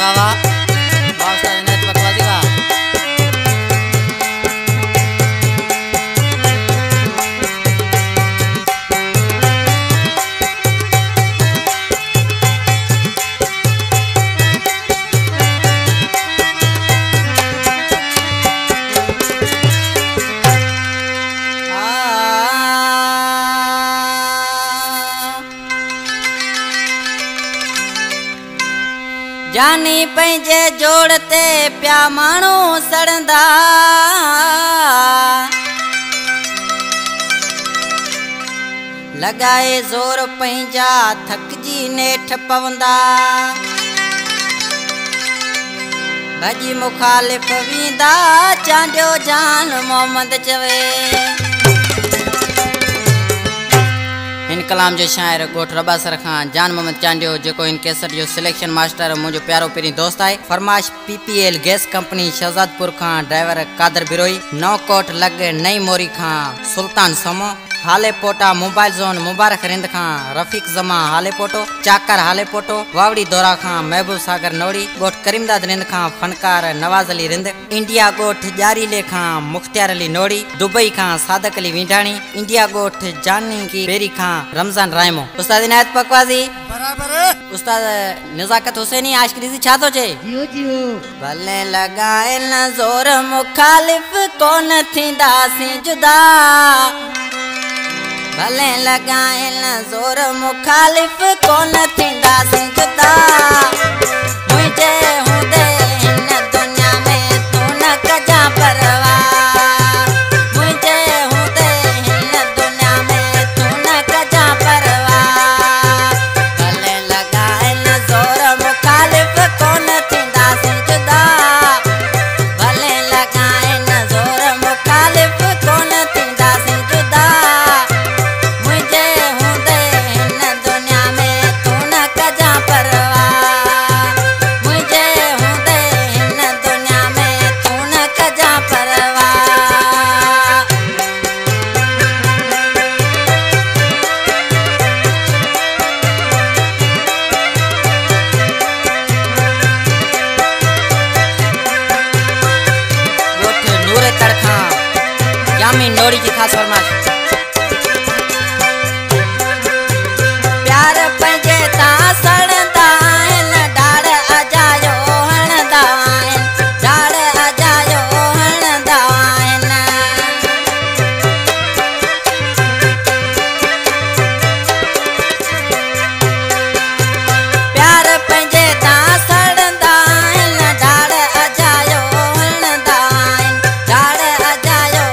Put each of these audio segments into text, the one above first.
वाह वाह उस्ताद इनायत बकवासी वाह। जानी पंहिंजे जोड़ते प्या माण्हू सड़ंदा लगाए ज़ोर पंहिंजा थकजी नेठ पवंदा भॼी मुखालिफ़ वींदा चांडियो जान मोहम्मद चवे। इन कलाम जो शायर गोठ रबासर खान जान मोहम्मद चांडियो जेको इन कैसेट जो सिलेक्शन मास्टर मुझो प्यारो पेरी दोस्त है। फरमाश PPL gas company Shahzadpur Khan driver Qadir बिरोई नौकोट लग नई मोरी खान सुल्तान समो हाले पोटा मोबाइल जोन मुबारक रिंद खान रफीक जमा हाले पोटो चाकर हाले पोटो वावड़ी दौरा खान महबूब सागर नोड़ी गोठ करीमदाद रिंद खान फनकार नवाज अली रिंद इंडिया गोठ जारी ले खान मुख्तियार अली नोड़ी दुबई खान सादक अली विंडाणी इंडिया गोठ जानी की बेरी खान रमजान रायमो। उस्ताद इनायत बकवासी बराबर। उस्ताद निजाकत हुसैनी आशिकी छा तो चे जियो जियो भले लगाइन ज़ोर मुखालिफ कोन थींदासीं जुदा भले लगाइन ज़ोर मुखालिफ कोन थींदासीं जुदा मुझे हूंदे हिन दुनिया में तू न कजा परवाह मुझे हूंदे हिन दुनिया में तू न कजा परवाह भले लगाइन ज़ोर मुखालिफ कोन थींदासीं जुदा भले लगाइन ज़ोर मुखालिफ कोन थींदासीं जुदा नोड़ी की खास फरमाइश प्यार पंहिंजे तां सड़ंदा आहिनि डाढ़ अजायो हणंदा आहिनि डाढ़ अजायो हणंदा आहिनि प्यार पंहिंजे तां सड़ंदा आहिनि डाढ़ अजायो हणंदा आहिनि डाढ़ अजायो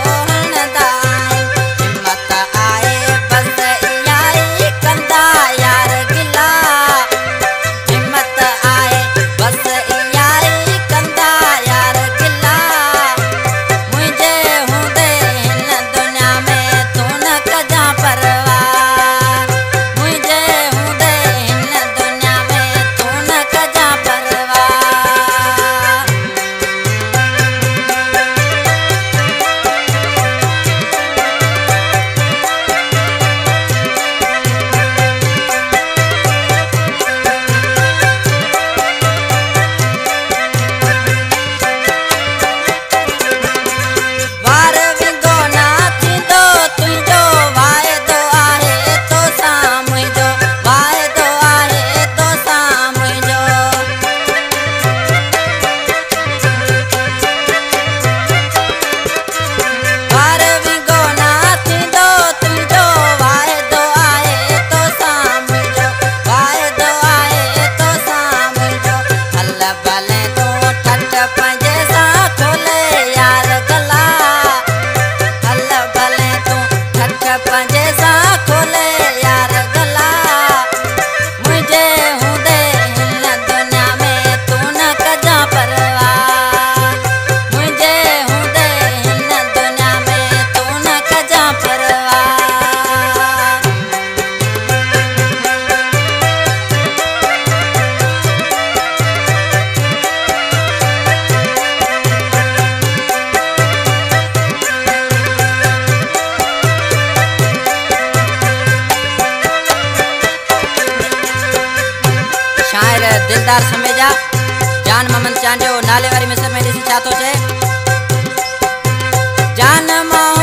जान मोहम्मद चांडियो नाले वारी मिसर में ॾिसी छा थो चए। जान मोहम्मद